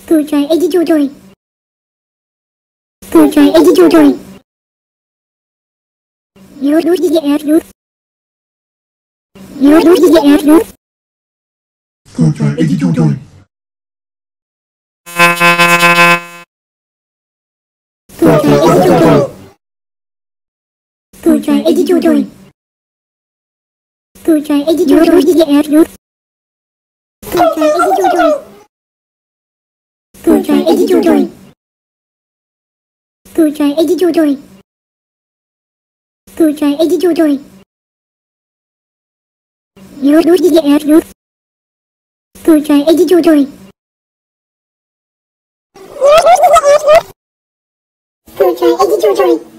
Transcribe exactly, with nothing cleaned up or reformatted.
Good try, eighty-two joy. Good try, eighty-two joy. You lose the air, lose. You lose the air, lose. Good try, eighty-two joy. Good try, eighty-two joy. Good try, eighty-two joy. Good try, eighty-two joy. You lose the air, lose. Good try, eighty-two joy. Good try, eighty-two joy. Good try, eighty-two joy. Good try, eighty-two joy. You lose the air, lose. Good try, eighty-two joy. Good try, eighty-two joy.